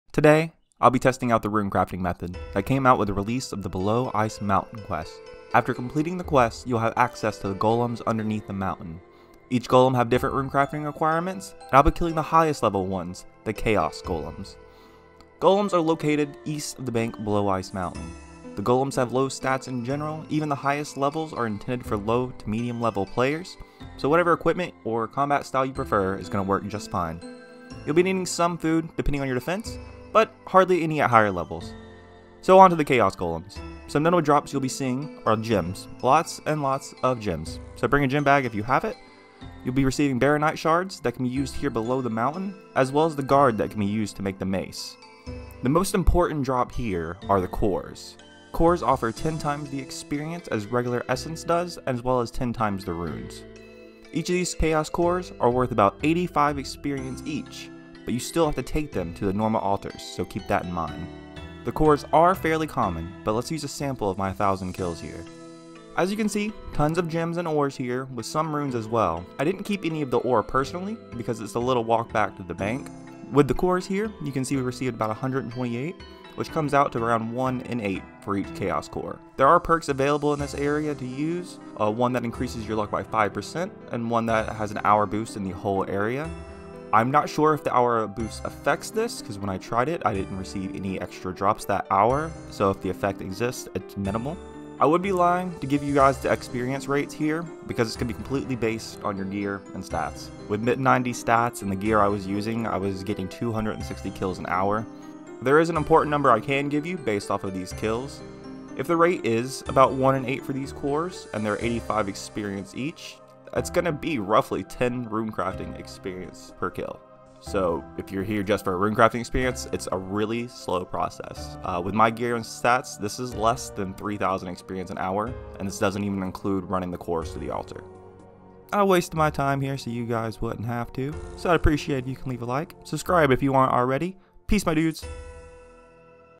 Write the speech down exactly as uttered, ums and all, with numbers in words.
Today, I'll be testing out the rune crafting method that came out with the release of the Below Ice Mountain quest. After completing the quest, you'll have access to the golems underneath the mountain. Each golem have different rune crafting requirements, and I'll be killing the highest level ones, the Chaos Golems. Golems are located east of the bank below Ice Mountain. The golems have low stats in general, even the highest levels are intended for low to medium level players, so whatever equipment or combat style you prefer is going to work just fine. You'll be needing some food depending on your defense, but hardly any at higher levels. So on to the Chaos Golems. Some notable drops you'll be seeing are gems, lots and lots of gems. So bring a gem bag if you have it. You'll be receiving Baronite shards that can be used here below the mountain, as well as the guard that can be used to make the mace. The most important drop here are the cores. Cores offer ten times the experience as regular essence does, as well as ten times the runes. Each of these chaos cores are worth about eighty-five experience each, but you still have to take them to the normal altars, so keep that in mind. The cores are fairly common, but let's use a sample of my one thousand kills here. As you can see, tons of gems and ores here, with some runes as well. I didn't keep any of the ore personally, because it's a little walk back to the bank. With the cores here, you can see we received about one hundred twenty-eight, which comes out to around one in eight for each chaos core. There are perks available in this area to use, uh, one that increases your luck by five percent, and one that has an hour boost in the whole area. I'm not sure if the hour boost affects this, because when I tried it, I didn't receive any extra drops that hour, so if the effect exists, it's minimal. I would be lying to give you guys the experience rates here, because it's going to be completely based on your gear and stats. With mid ninety stats and the gear I was using, I was getting two hundred sixty kills an hour. There is an important number I can give you based off of these kills. If the rate is about one in eight for these cores, and they're eighty-five experience each, it's going to be roughly ten rune crafting experience per kill. So if you're here just for a rune crafting experience, it's a really slow process. Uh, with my gear and stats, this is less than three thousand experience an hour, and this doesn't even include running the cores to the altar. I wasted my time here so you guys wouldn't have to, so I'd appreciate if you can leave a like, subscribe if you aren't already. Peace, my dudes.